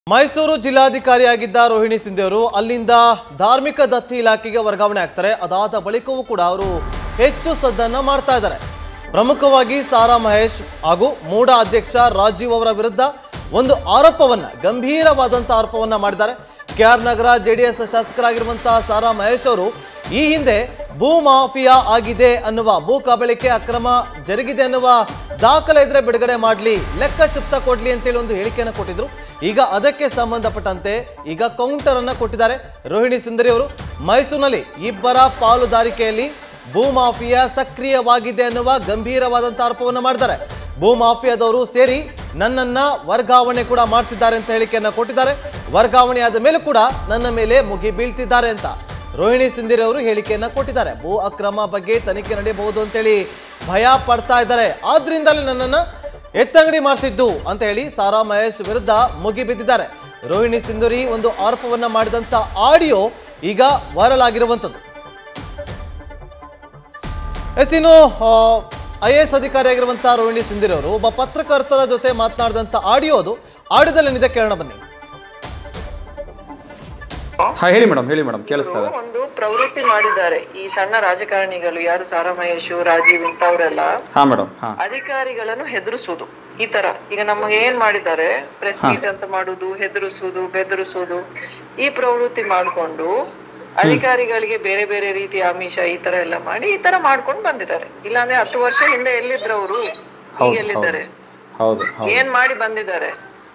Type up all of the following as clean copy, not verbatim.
ಮೈಸೂರು ಜಿಲ್ಲಾಧಿಕಾರಿಯಾಗಿದ್ದ ರೋಹಿಣಿ ಸಿಂಧೆ ಅವರು ಅಲ್ಲಿಂದ ಧಾರ್ಮಿಕ ದತ್ತಿ ಇಲಾಖೆಗೆ ವರ್ಗಾವಣೆ ಆಗ್ತಾರೆ. ಅದಾದ ಬಳಿಕವೂ ಕೂಡ ಅವರು ಹೆಚ್ಚು ಸದ್ದನ್ನ ಮಾಡ್ತಾ ಇದ್ದಾರೆ. ಪ್ರಮುಖವಾಗಿ ಸಾರಾ ಮಹೇಶ್ ಹಾಗೂ ಮೂಡ ಅಧ್ಯಕ್ಷ ರಾಜೀವ್ ಅವರ ವಿರುದ್ಧ ಒಂದು ಆರೋಪವನ್ನ ಗಂಭೀರವಾದಂತ ಆರೋಪವನ್ನ ಮಾಡಿದ್ದಾರೆ. ಕೆಆರ್ ನಗರ ಜೆಡಿಎಸ್ ಶಾಸಕರಾಗಿರುವಂತಹ ಸಾರಾ ಮಹೇಶ್ ಅವರು ಈ ಹಿಂದೆ ಭೂ ಮಾಫಿಯಾ ಆಗಿದೆ ಅನ್ನುವ ಭೂ ಕಬಳಿಕೆ ಅಕ್ರಮ ಜರುಗಿದೆ ಅನ್ನುವ ದಾಖಲೆ ಇದ್ರೆ ಬಿಡುಗಡೆ ಮಾಡಲಿ, ಲೆಕ್ಕ ಚುಪ್ತ ಕೊಡ್ಲಿ ಅಂತೇಳಿ ಒಂದು ಹೇಳಿಕೆಯನ್ನು ಕೊಟ್ಟಿದ್ರು. ಈಗ ಅದಕ್ಕೆ ಸಂಬಂಧಪಟ್ಟಂತೆ ಈಗ ಕೌಂಟರ್ ಅನ್ನ ಕೊಟ್ಟಿದ್ದಾರೆ ರೋಹಿಣಿ ಸಿಂಧೆ ಅವರು. ಮೈಸೂರಿನಲ್ಲಿ ಇಬ್ಬರ ಪಾಲುದಾರಿಕೆಯಲ್ಲಿ ಭೂ ಮಾಫಿಯಾ ಸಕ್ರಿಯವಾಗಿದೆ ಅನ್ನುವ ಗಂಭೀರವಾದಂತಹ ಆರೋಪವನ್ನು ಮಾಡಿದ್ದಾರೆ. ಭೂ ಮಾಫಿಯಾದವರು ಸೇರಿ ನನ್ನನ್ನ ವರ್ಗಾವಣೆ ಕೂಡ ಮಾಡಿಸಿದ್ದಾರೆ ಅಂತ ಹೇಳಿಕೆಯನ್ನ ಕೊಟ್ಟಿದ್ದಾರೆ. ವರ್ಗಾವಣೆ ಆದ ಮೇಲೆ ಕೂಡ ನನ್ನ ಮೇಲೆ ಮುಗಿ ಬೀಳ್ತಿದ್ದಾರೆ ಅಂತ ರೋಹಿಣಿ ಸಿಂಧೆ ಅವರು ಹೇಳಿಕೆಯನ್ನ ಕೊಟ್ಟಿದ್ದಾರೆ. ಭೂ ಅಕ್ರಮ ಬಗ್ಗೆ ತನಿಖೆ ನಡೆಯಬಹುದು ಅಂತೇಳಿ ಭಯ ಪಡ್ತಾ ಇದ್ದಾರೆ, ಆದ್ರಿಂದಲೇ ನನ್ನನ್ನ ಎತ್ತಂಗಡಿ ಮಾಡಿಸಿದ್ದು ಅಂತ ಹೇಳಿ ಸಾರಾ ಮಹೇಶ್ ವಿರುದ್ಧ ಮುಗಿ ಬಿದ್ದಿದ್ದಾರೆ. ರೋಹಿಣಿ ಸಿಂಧೆ ಒಂದು ಆರೋಪವನ್ನ ಮಾಡಿದಂತ ಆಡಿಯೋ ಈಗ ವೈರಲ್ ಆಗಿರುವಂತದ್ದು. ಇನ್ನು IAS ಅಧಿಕಾರಿಯಾಗಿರುವಂತಹ ರೋಹಿಣಿ ಸಿಂಧೆ ಅವರು ಒಬ್ಬ ಪತ್ರಕರ್ತರ ಜೊತೆ ಮಾತನಾಡಿದಂತ ಆಡಿಯೋದಲ್ಲಿ ನಿದೆ ಕೇಳೋಣ ಬನ್ನಿ. ಹೇಳಿ ಮೇಡಮ್ ಕೇಳಿಸ್ತಾ ಇದೆ. ಒಂದು ಪ್ರವೃತ್ತಿ ಮಾಡಿದ್ದಾರೆ ಈ ಸಣ್ಣ ರಾಜಕಾರಣಿಗಳು, ಯಾರು ಸಾರಾ ಮಹೇಶ್, ರಾಜೀವ್ ಇಂಥವರೆಲ್ಲ ಅಧಿಕಾರಿಗಳನ್ನು ಹೆದರಿಸುವುದು. ಈ ತರ ಈಗ ನಮಗೆ ಏನ್ ಮಾಡಿದ್ದಾರೆ, ಪ್ರೆಸ್ ಮೀಟ್ ಅಂತ ಮಾಡುದು, ಹೆದರಿಸುವುದು, ಬೆದರಿಸುವುದು, ಈ ಪ್ರವೃತ್ತಿ ಮಾಡ್ಕೊಂಡು ಅಧಿಕಾರಿಗಳಿಗೆ ಬೇರೆ ಬೇರೆ ರೀತಿಯ ಆಮಿಷ ಈ ತರ ಎಲ್ಲ ಮಾಡಿ ಈ ತರ ಮಾಡ್ಕೊಂಡು ಬಂದಿದ್ದಾರೆ. ಇಲ್ಲಾಂದ್ರೆ 10 ವರ್ಷ ಹಿಂದೆ ಎಲ್ಲಿದ್ರು ಅವರು, ಈಗ ಎಲ್ಲಿದ್ದಾರೆ, ಏನ್ ಮಾಡಿ ಬಂದಿದ್ದಾರೆ,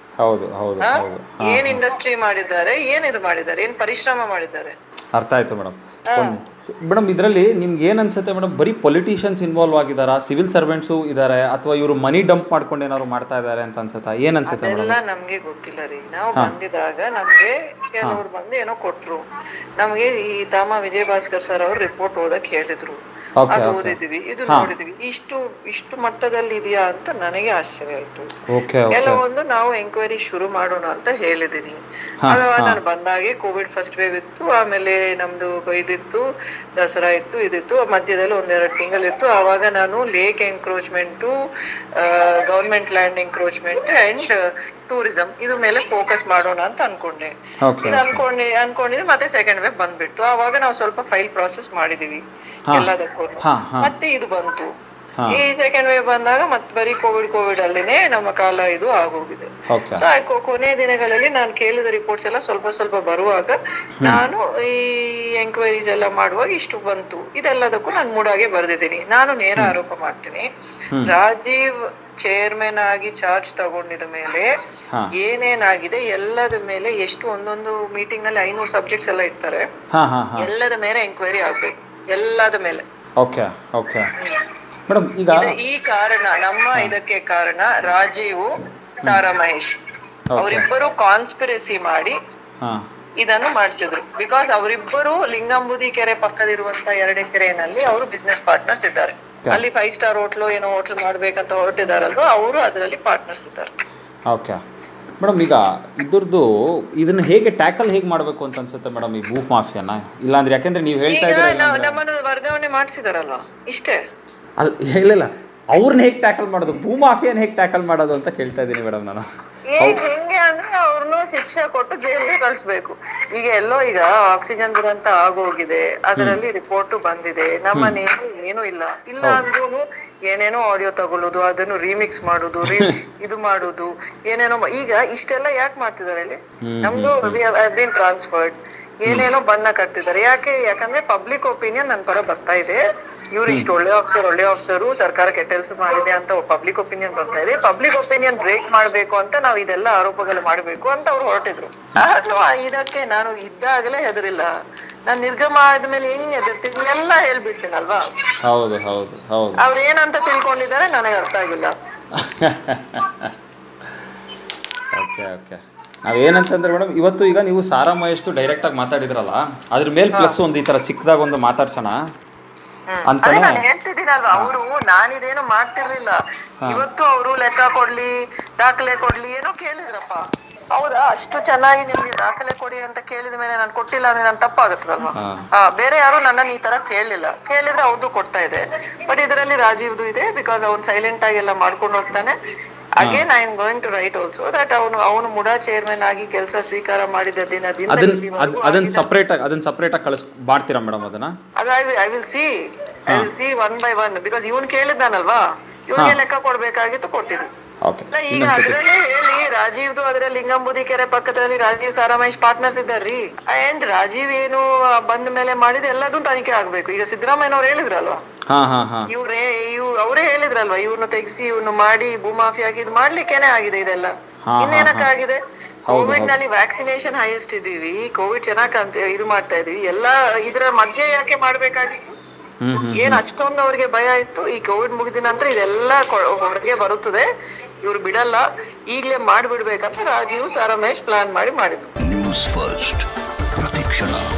ಏನ್ ಇಂಡಸ್ಟ್ರಿ ಮಾಡಿದ್ದಾರೆ, ಏನ್ ಇದು ಮಾಡಿದ್ದಾರೆ, ಏನ್ ಪರಿಶ್ರಮ ಮಾಡಿದ್ದಾರೆ. ಅರ್ಥ ಆಯ್ತು ಮೇಡಮ್. ಇದರಲ್ಲಿ ನಿಮ್ಗೆ ಏನ್ ಅನ್ಸುತ್ತೆ ಮೇಡಮ್, ಬರೀ ಪೊಲಿಟಿಷಿಯನ್ಸ್ ಇನ್ವಾಲ್ವ್ ಆಗಿದಾರಾ, ಸಿವಿಲ್ ಸರ್ವೆಂಟ್ಸು ಇದಾರೆ, ಅಥವಾ ಇವರು ಮನಿ ಡಂಪ್ ಮಾಡ್ಕೊಂಡು ಏನಾದ್ರು ಮಾಡ್ತಾ ಇದಾರೆ ಅಂತ ಅನ್ಸುತ್ತಾ, ಏನ್ ಅನ್ಸುತ್ತೆ? ಅದೆಲ್ಲ ನಮ್ಗೆ ಗೊತ್ತಿಲ್ಲ ರೀ. ನಾವು ಬಂದಿದಾಗ ನಮ್ಗೆ ಕೆಲವ್ರು ಬಂದು ಏನೋ ಕೊಟ್ರು. ನಮ್ಗೆ ಈ ತಾಮ ವಿಜಯ್ ಭಾಸ್ಕರ್ ಸರ್ ಅವ್ರು ರಿಪೋರ್ಟ್ ಓದಕ್ ಹೇಳಿದ್ರು, ಅದು ಓದಿದ್ವಿ, ಇದು ನೋಡಿದ್ವಿ. ಇಷ್ಟು ಮಟ್ಟದಲ್ಲಿ ಇದೆಯಾ ಅಂತ ನನಗೆ ಆಶ್ಚರ್ಯ ಆಯ್ತು. ಕೆಲವೊಂದು ನಾವು ಎಂಕ್ವೈರಿ ಶುರು ಮಾಡೋಣ ಅಂತ ಹೇಳಿದೀನಿ. ಅಥವಾ ನಾನು ಬಂದಾಗೆ ಕೋವಿಡ್ ಫಸ್ಟ್ ವೇವ್ ಇತ್ತು, ಆಮೇಲೆ ನಮ್ದು ಇದಿತ್ತು, ದಸರಾ ಇತ್ತು, ಇದಿತ್ತು, ಮಧ್ಯದಲ್ಲಿ 1-2 ತಿಂಗಳಿತ್ತು. ಆವಾಗ ನಾನು lake encroachment, government land encroachment and tourism ಇದು ಮೇಲೆ ಫೋಕಸ್ ಮಾಡೋಣ ಅಂತ ಅನ್ಕೊಂಡೆ. ಅನ್ಕೊಂಡಿದ್ರೆ ಮತ್ತೆ ಸೆಕೆಂಡ್ ವೇವ್ ಬಂದ್ಬಿಡ್ತು. ಆವಾಗ ನಾವು ಸ್ವಲ್ಪ ಫೈಲ್ ಪ್ರಾಸೆಸ್ ಮಾಡಿದೀವಿ ಎಲ್ಲದಕ್ಕೂ. ಮತ್ತೆ ಇದು ಬಂತು. ಈ ಸೆಕೆಂಡ್ ವೇವ್ ಬಂದಾಗ ಮತ್ತೆ ಬರೀ ಕೋವಿಡ್ ಅಲ್ಲಿನೇ ನಮ್ಮ ಕಾಲ ಇದು ಆಗೋಗಿದೆ. ಸೊ ಕೊನೆಯ ದಿನಗಳಲ್ಲಿ ನಾನು ಕೇಳಿದ ರಿಪೋರ್ಟ್ಸ್ ಎಲ್ಲ ಸ್ವಲ್ಪ ಬರುವಾಗ ನಾನು ಈ ಎಂಕ್ವೈರೀಸ್ ಎಲ್ಲ ಮಾಡುವಾಗ ಇಷ್ಟು ಬಂತು. ಇದೆಲ್ಲದಕ್ಕೂ ನಾನು ಮೂಡಾಗೆ ಬರ್ದಿದ್ದೀನಿ. ನಾನು ನೇರ ಆರೋಪ ಮಾಡ್ತೀನಿ, ರಾಜೀವ್ ಚೇರ್ಮನ್ ಆಗಿ ಚಾರ್ಜ್ ತಗೊಂಡಿದ ಮೇಲೆ ಏನೇನಾಗಿದೆ ಎಲ್ಲದ ಮೇಲೆ, ಎಷ್ಟು ಒಂದೊಂದು ಮೀಟಿಂಗ್ ನಲ್ಲಿ 500 ಸಬ್ಜೆಕ್ಟ್ಸ್ ಎಲ್ಲ ಇರ್ತಾರೆ, ಎಲ್ಲದ ಮೇಲೆ ಎಂಕ್ವೈರಿ ಆಗ್ಬೇಕು, ಎಲ್ಲದ ಮೇಲೆ. ಈ ಕಾರಣ ಇದಕ್ಕೆ ಕಾರಣ ರಾಜೀವ್, ಸಾರಾ ಮಹೇಶ್ ಅವರಿಬ್ಬರು ಕಾನ್ಸ್ಪಿರಸಿ ಮಾಡಿ ಇದನ್ನು ಮಾಡಿಸಿದ್ರು. ಬಿಕಾಸ್ ಅವರಿಬ್ಬರು ಲಿಂಗಂಬುದಿ ಕೆರೆ ಪಕ್ಕದಿರುವಂತಹ 2 ಎಕರೆನಲ್ಲಿ ಅವರು ಬಿಸ್ನೆಸ್ ಪಾರ್ಟ್ನರ್ಸ್ ಇದ್ದಾರೆ. ಅಲ್ಲಿ 5 ಸ್ಟಾರ್ ಹೋಟ್ಲು ಮಾಡ್ಬೇಕಂತ ಹೊರಟಿದಾರಲ್ವ, ಅವರು ಅದರಲ್ಲಿ ಪಾರ್ಟ್ನರ್ಸ್ ಇದ್ದಾರೆ. ಮೇಡಮ್, ಈಗ ಇದನ್ನ ಹೇಗೆ ಟ್ಯಾಕಲ್ ಮಾಡ್ಬೇಕು ಅಂತ ಅನ್ಸುತ್ತೆ ಮೇಡಮ್, ಈ ಭೂ ಮಾಫಿಯಾನ? ಇಲ್ಲಾಂದ್ರೆ ಯಾಕೆಂದ್ರೆ ನೀವು ಹೇಳ್ತಾ ಇದ್ದೀರಾ ನಮ್ಮನ್ನು ವರ್ಗಾವಣೆ ಮಾಡಿಸಿದಾರಲ್ವಾ, ಇಷ್ಟೇ. ಇಲ್ಲ, ಅವ್ರನ್ನ ಹೇಗೆ ಟ್ಯಾಕಲ್ ಮಾಡೋದು, ಭೂ ಮಾಫಿಯಾನ ಹೇಗೆ ಟ್ಯಾಕಲ್ ಮಾಡೋದು ಅಂತ ಕೇಳ್ತಾ ಇದ್ದೀನಿ ಮೇಡಮ್ ನಾನು. ಹೆಂಗೆ ಅಂದ್ರೆ ಅವ್ರನ್ನು ಶಿಕ್ಷೆ ಕೊಟ್ಟು ಜೈಲಿಗೆ ಕಳಿಸ್ಬೇಕು. ಈಗ ಆಕ್ಸಿಜನ್ ದುರಂತ ಆಗೋಗಿದೆ, ಅದರಲ್ಲಿ ರಿಪೋರ್ಟ್ ಬಂದಿದೆ. ನಮ್ಮನೇನು ಏನೂ ಇಲ್ಲ ಅಂದ್ರೂ ಏನೇನೋ ಆಡಿಯೋ ತಗೊಳ್ಳೋದು, ಅದನ್ನು ರೀಮಿಕ್ಸ್ ಮಾಡೋದು, ಇದು ಮಾಡೋದು, ಏನೇನೋ. ಈಗ ಇಷ್ಟೆಲ್ಲ ಯಾಕೆ ಮಾಡ್ತಿದ್ದಾರೆ ಇಲ್ಲಿ? ನಮ್ದು ಬೀನ್ ಟ್ರಾನ್ಸ್ಫರ್ಡ್, ಏನೇನೋ ಬಣ್ಣ ಕಟ್ತಿದ್ದಾರೆ. ಯಾಕಂದ್ರೆ ಪಬ್ಲಿಕ್ ಒಪಿನಿಯನ್ ನನ್ನ ಪರ ಬರ್ತಾ ಇದೆ. ಇವ್ರು ಇಷ್ಟು ಒಳ್ಳೆ ಆಫೀಸರು, ಸರ್ಕಾರ ಕೆಟ್ಟ ಕೆಲಸ ಮಾಡಿದೆ ಅಂತ ಪಬ್ಲಿಕ್ ಒಪಿನಿಯನ್ ಬರ್ತಾ ಇದೆ. ಪಬ್ಲಿಕ್ ಒಪಿನಿಯನ್ ಬ್ರೇಕ್ ಮಾಡ್ಬೇಕು ಅಂತ ನಾವು ಇದೆಲ್ಲ ಆರೋಪಗಳು ಮಾಡ್ಬೇಕು ಅಂತ ಅವ್ರು ಹೊರಟಿದ್ರು. ಅಥವಾ ಇದಕ್ಕೆ ನಾನು ಇದ್ದಾಗಲೇ ಹೆದರಿಲ್ಲ, ನಾನ್ ನಿರ್ಗಮ ಆದ್ಮೇಲೆ ಹೆಂಗ್ ಹೆದರ್ತೀನಿ ಎಲ್ಲ ಹೇಳ್ಬಿಡ್ತೀನಲ್ವಾ. ಅವ್ರು ಏನಂತ ತಿಳ್ಕೊಂಡಿದ್ದಾರೆ ನನಗೆ ಅರ್ಥ ಆಗಿಲ್ಲ. ನಾವೇನಂತಂದ್ರೆ ಮೇಡಮ್, ಇವತ್ತು ಈಗ ನೀವು ಸಾರಾ ಮಹೇಶ್ ಡೈರೆಕ್ಟ್ ಆಗಿ ಮಾತಾಡಿದ್ರಲ್ಲ, ಅದ್ರ ಮೇಲೆ ಪ್ಲಸ್ ಒಂದು ಈ ತರ ಚಿಕ್ಕದಾಗ ಒಂದು ಮಾತಾಡ್ಸೋಣ ಅಂತ ನಾನು ಹೇಳ್ತಿದ್ದೀನಲ್ವಾ. ಅವರು ನಾನಿದೇನು ಮಾಡ್ತಿರ್ಲಿಲ್ಲ. ಇವತ್ತು ಅವರು ಲೆಕ್ಕ ಕೊಡ್ಲಿ, ದಾಖಲೆ ಕೊಡ್ಲಿ ಏನೋ ಕೇಳಿದ್ರಪ್ಪ. ಹೌದಾ, ಅಷ್ಟು ಚೆನ್ನಾಗಿ ನಿಮ್ಗೆ ದಾಖಲೆ ಕೊಡಿ ಅಂತ ಕೇಳಿದ ಮೇಲೆ ನಾನು ಕೊಟ್ಟಿಲ್ಲ ಅಂದ್ರೆ ನಾನು ತಪ್ಪಾಗತ್ತಲ್ವಾ? ಬೇರೆ ಯಾರು ನನ್ನನ್ನು ಈ ತರ ಕೇಳಿದ್ರೆ ಅವ್ರದ್ದು ಕೊಡ್ತಾ ಇದೆ. ಬಟ್ ಇದರಲ್ಲಿ ರಾಜೀವ್ದು ಇದೆ, ಬಿಕಾಸ್ ಅವ್ನು ಸೈಲೆಂಟ್ ಆಗಿ ಎಲ್ಲ ಮಾಡ್ಕೊಂಡು ಹೋಗ್ತಾನೆ. Again I am going to write also that ಅವನು ಮುಡಾ ಚೇರ್ಮನ್ ಆಗಿ ಕೆಲಸ ಸ್ವೀಕಾರ ಮಾಡಿದ ದಿನದಿಂದ ಅದನ್ನ ಸಪರೇಟ್ ಆಗಿ ಮಾಡ್ತೀರಾ ಮೇಡಮ್ ಅದನ್ನ? ಅದು I will see one by one, because ಇವನ್ ಕೇಳಿದ್ದಾನಲ್ವಾ, ಇವನಿಗೆ ಲೆಕ್ಕ ಕೊಡ್ಬೇಕಾಗಿತ್ತು, ಕೊಟ್ಟಿದ್ದು. ಈಗ ಅದ್ರಲ್ಲಿ ಹೇಳಿ ರಾಜೀವ್ದು ಅದ್ರಲ್ಲಿ ಲಿಂಗಂಬುದಿ ಕೆರೆ ಪಕ್ಕದಲ್ಲಿ ರಾಜೀವ್ ಸಾರಾ ಮಹೇಶ್ ಪಾರ್ಟ್ನರ್ಸ್ ಇದ್ದಾರ್ರಿ. ಅಂಡ್ ರಾಜೀವ್ ಏನು ಬಂದ ಮೇಲೆ ಮಾಡಿದ ಎಲ್ಲದೂ ತನಿಖೆ ಆಗ್ಬೇಕು. ಈಗ ಸಿದ್ದರಾಮಯ್ಯ ಅವ್ರು ಹೇಳಿದ್ರಲ್ವಾ, ಅವರೇ ಹೇಳಿದ್ರಲ್ವಾ, ಇವ್ರನ್ನ ತೆಗಿಸಿ ಇವ್ನು ಮಾಡಿ ಭೂಮಾಫಿಯಾಗಿ ಇದು ಮಾಡ್ಲಿಕ್ಕೇನೆ ಆಗಿದೆ ಇದೆಲ್ಲ. ಇನ್ನೇನಕ್ಕಾಗಿದೆ? ಕೋವಿಡ್ ನಲ್ಲಿ ವ್ಯಾಕ್ಸಿನೇಷನ್ ಹೈಯೆಸ್ಟ್ ಇದೀವಿ, ಕೋವಿಡ್ ಚೆನ್ನಾಗ್ ಅಂತ ಇದು ಮಾಡ್ತಾ ಇದೀವಿ, ಎಲ್ಲಾ ಇದ್ರ ಮಧ್ಯೆ ಯಾಕೆ ಮಾಡ್ಬೇಕಾಗಿತ್ತು? ಏನ್ ಅಷ್ಟೊಂದು ಅವ್ರಿಗೆ ಭಯ ಇತ್ತು? ಈ ಕೋವಿಡ್ ಮುಗಿದ ನಂತರ ಇದೆಲ್ಲ ಹೊರಗೆ ಬರುತ್ತದೆ, ಇವ್ರು ಬಿಡಲ್ಲ, ಈಗ್ಲೇ ಮಾಡ್ಬಿಡ್ಬೇಕಂತ ರಾಜೀವ್ ಸಾರಾ ಮಹೇಶ್ ಪ್ಲಾನ್ ಮಾಡಿದ್ದು. ನ್ಯೂಸ್ ಫಸ್ಟ್ ಪ್ರತಿಕ್ಷಣ.